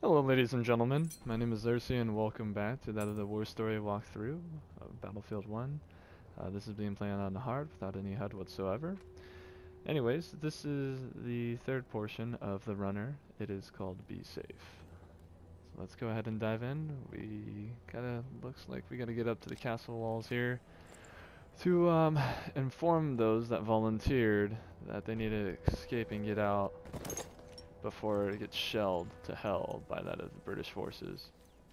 Hello ladies and gentlemen, my name is Xercy and welcome back to that of the War Story walkthrough of Battlefield 1. This is being played on hard without any HUD whatsoever. Anyways, this is the third portion of the runner. It is called Be Safe. So let's go ahead and dive in. We kinda looks like we gotta get up to the castle walls here to inform those that volunteered that they need to escape and get out before it gets shelled to hell by that of the British forces.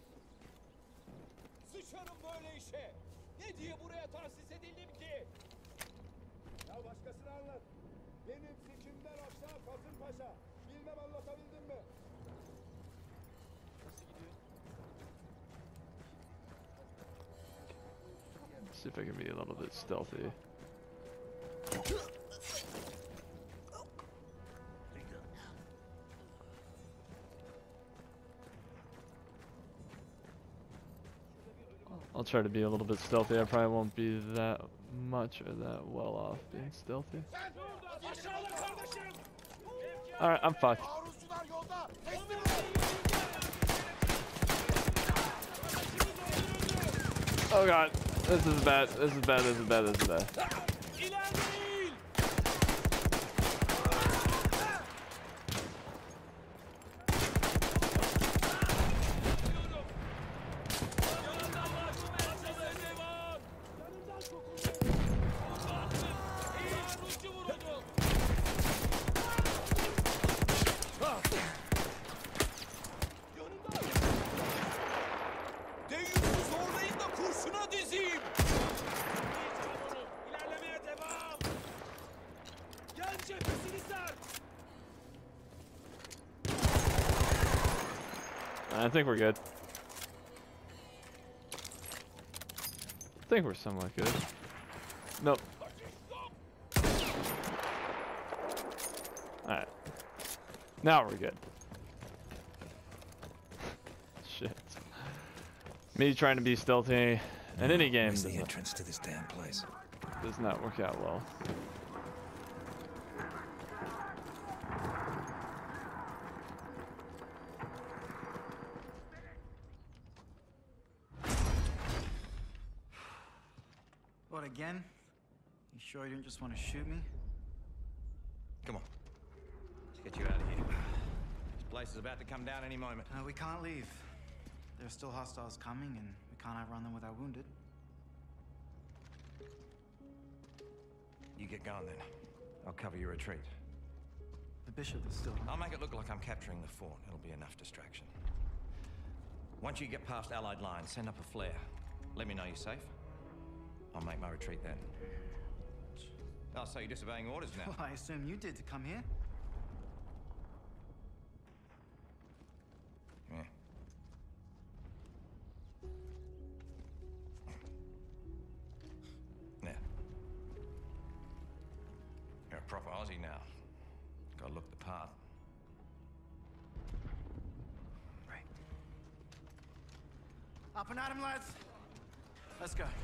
Sıçarım böyle işe. Ne diye buraya tahsis edildim ki? Ya başkasına anlat. Benim seçimden aşağı Kasım Paşa. Bilmem anlatabildim mi? Nasıl gidiyor? See if I can be a little bit stealthy. I'll try to be a little bit stealthy. I probably won't be that much or that well off being stealthy. Alright, I'm fucked. Oh god, this is bad, this is bad, this is bad, this is bad. I think we're good. I think we're somewhat good. Nope. Alright. Now we're good. Shit. Me trying to be stealthy in any game Where's the entrance to this damn place? does not work out well. What, again? You sure you didn't just want to shoot me? Come on. Let's get you out of here. This place is about to come down any moment. We can't leave. There are still hostiles coming, and we can't outrun them with our wounded. You get going then. I'll cover your retreat. The bishop is still... I'll make it look like I'm capturing the fort. It'll be enough distraction. Once you get past Allied lines, send up a flare. Let me know you're safe. I'll make my retreat then. Oh, so you're disobeying orders now? Well, I assume you did to come here. Yeah. Yeah. You're a proper Aussie now. Gotta look the part. Right. Up and at him, lads. Let's go.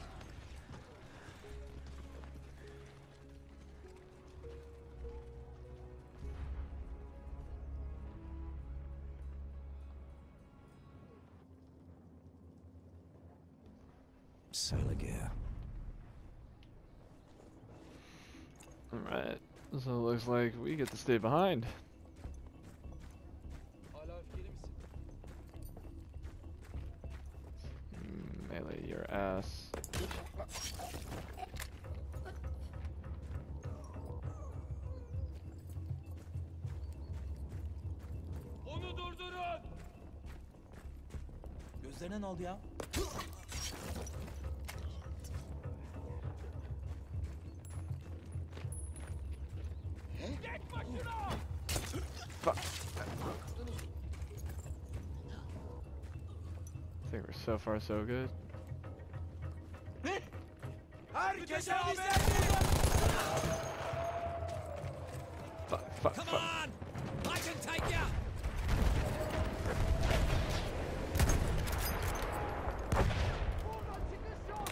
Sailor gear. Alright, so it looks like we get to stay behind. Melee your ass. Onu durdurun. Gözlerine ne oldu ya? Geç başına. Fuck. I think we're so far so good. Herkese haber. Fuck, fuck, Come fuck. on! I can take ya! Buradan çıkış yok.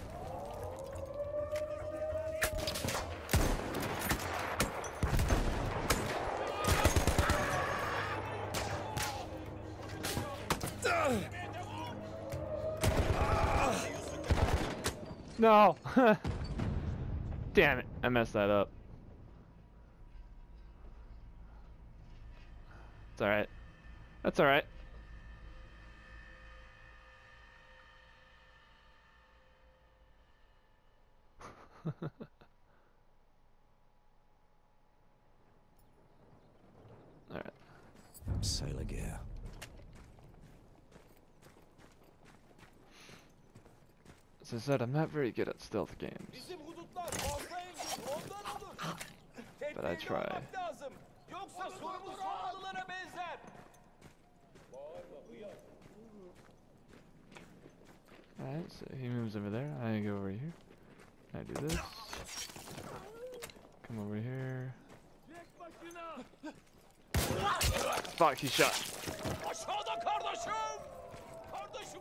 No! Damn it, I messed that up. It's alright. That's alright. Alright. Sailor gear. As I said, I'm not very good at stealth games. Bizim hudutlar fazla engin, ondan olur. But I Tedbirli try. olmak lazım. Yoksa sonumuz sonralılara benzer. Alright, so he moves over there. I go over here. I do this. Come over here. Fuck, he shot. Aşağıda kardeşim. Kardeşim.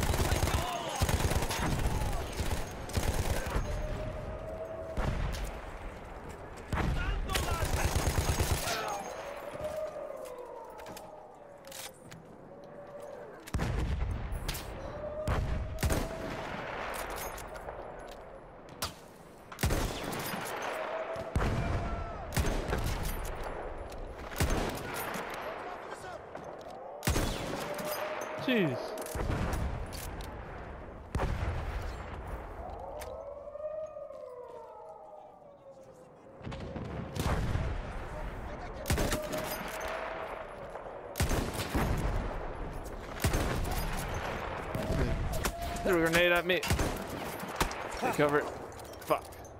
Jeez. Threw a grenade at me. Recover it. Fuck.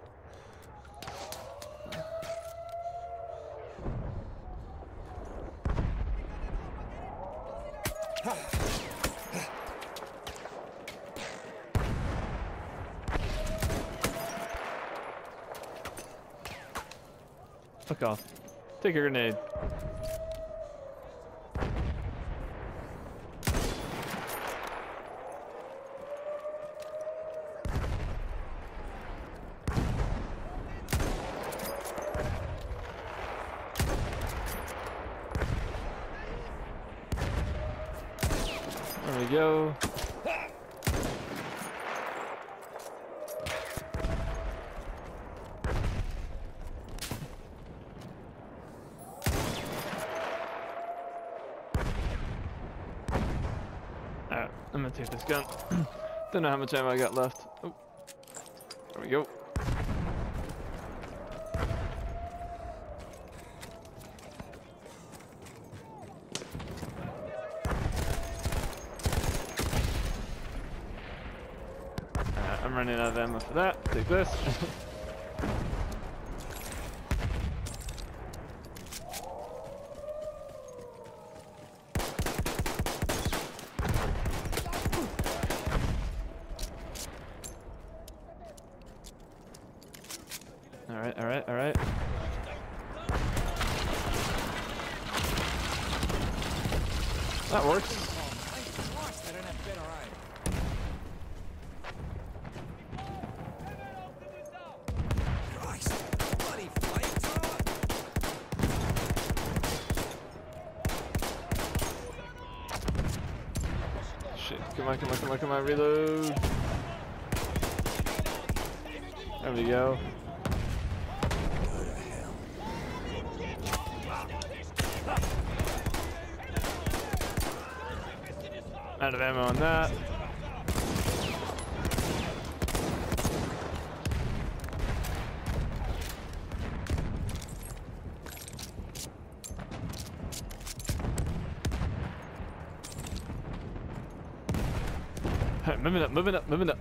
Fuck off. Take a grenade. There we go. Alright, I'm gonna take this gun. Don't know how much ammo I got left. Oh, there we go. I'm running out of ammo for that. Take this. Alright, alright, alright. That works. Shit, come on, come on, come on, come on, reload. There we go. Out of ammo on that. Alright, moving up, moving up, moving up.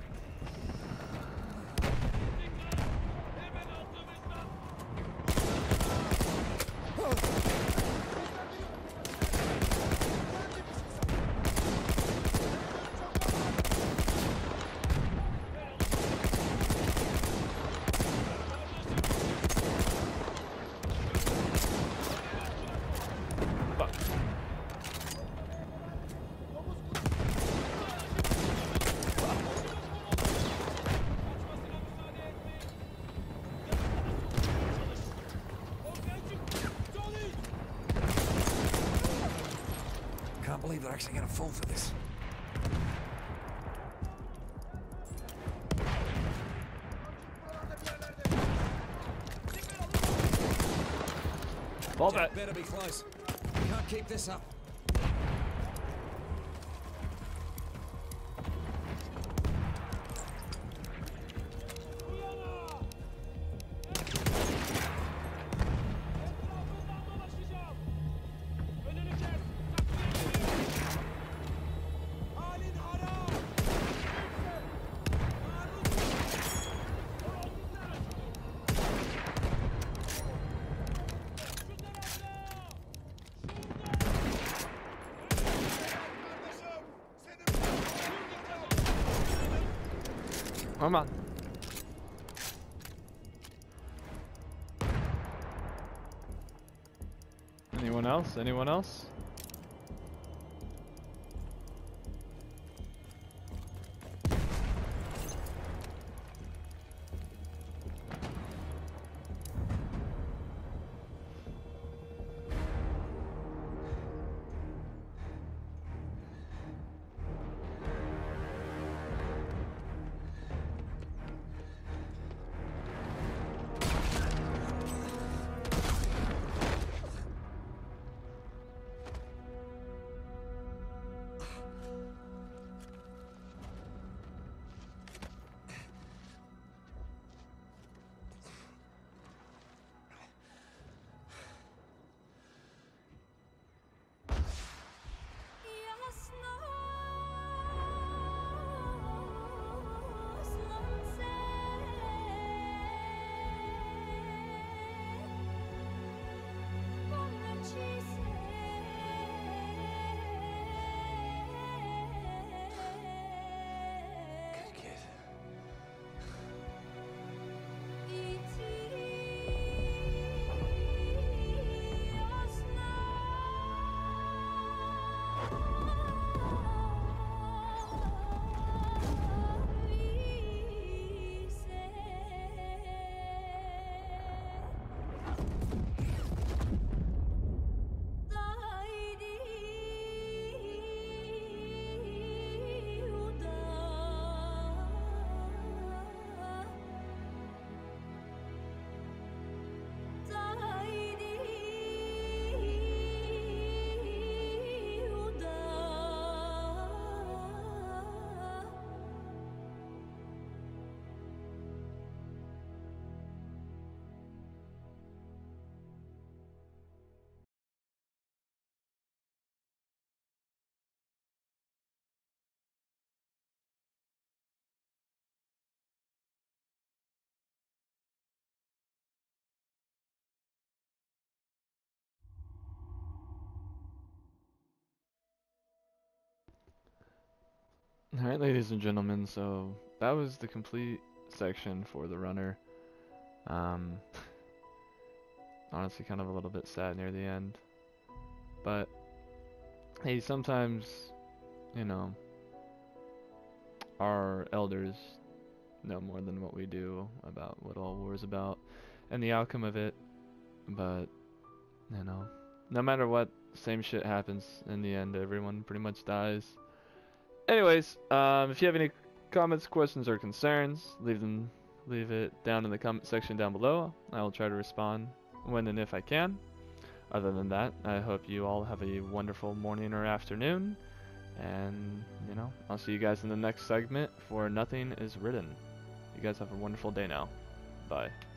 Can't believe they're actually gonna fall for this. Fall Jack back. better be close. We can't keep this up. Come on. Anyone else? Anyone else? Alright, ladies and gentlemen, so that was the complete section for the runner. Honestly, kind of a little bit sad near the end. But, hey, sometimes, you know, our elders know more than what we do about what all war is about and the outcome of it. But, you know, no matter what, same shit happens in the end. Everyone pretty much dies. Anyways, if you have any comments, questions, or concerns, leave it down in the comment section down below. I will try to respond when and if I can. Other than that, I hope you all have a wonderful morning or afternoon, and you know, I'll see you guys in the next segment for Nothing is Written. You guys have a wonderful day now. Bye.